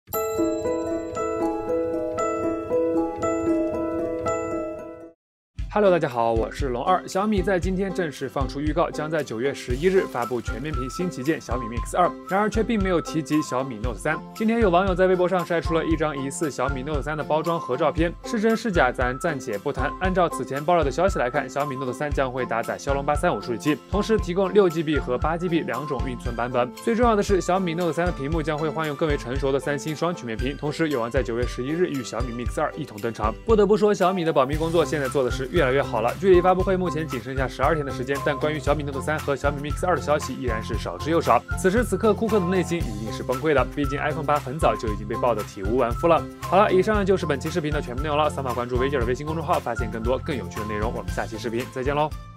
Hello， 大家好，我是龙二。小米在今天正式放出预告，将在9月11日发布全面屏新旗舰小米 Mix 2，然而却并没有提及小米 Note 3。今天有网友在微博上晒出了一张疑似小米 Note 3的包装盒照片，是真是假咱暂且不谈。按照此前爆料的消息来看，小米 Note 3将会搭载骁龙835处理器，同时提供6GB 和8GB 两种运存版本。最重要的是，小米 Note 3的屏幕将会换用更为成熟的三星双曲面屏，同时有望在9月11日与小米 Mix 2一同登场。不得不说，小米的保密工作现在做的是越来越好了。距离发布会目前仅剩下12天的时间，但关于小米 Note 3和小米 Mix 2的消息依然是少之又少。此时此刻，库克的内心一定是崩溃的，毕竟 iPhone 8很早就已经被爆得体无完肤了。好了，以上就是本期视频的全部内容了。扫码关注微姐的微信公众号，发现更多更有趣的内容。我们下期视频再见喽！